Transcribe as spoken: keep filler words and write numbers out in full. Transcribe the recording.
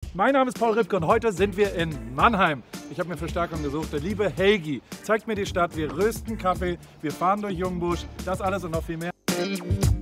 Mein Name ist Paul Ripke und heute sind wir in Mannheim. Ich habe mir Verstärkung gesucht. Der liebe Helgi zeigt mir die Stadt. Wir rösten Kaffee, wir fahren durch Jungbusch. Das alles und noch viel mehr.